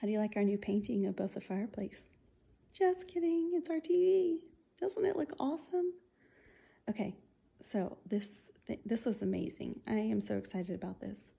How do you like our new painting of both the fireplace? Just kidding, it's our TV. Doesn't it look awesome? Okay, so this is amazing. I am so excited about this.